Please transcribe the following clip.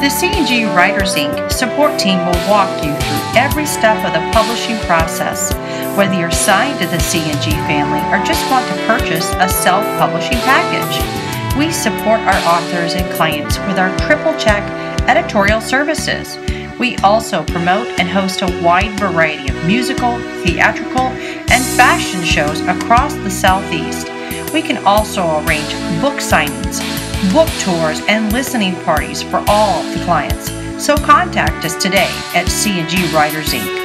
The C&G Writers Inc. support team will walk you through every step of the publishing process, whether you're signed to the C&G family or just want to purchase a self-publishing package. We support our authors and clients with our triple check editorial services. We also promote and host a wide variety of musical, theatrical, and fashion shows across the Southeast. We can also arrange book signings, book tours, and listening parties for all the clients. So contact us today at C&G Writers Inc.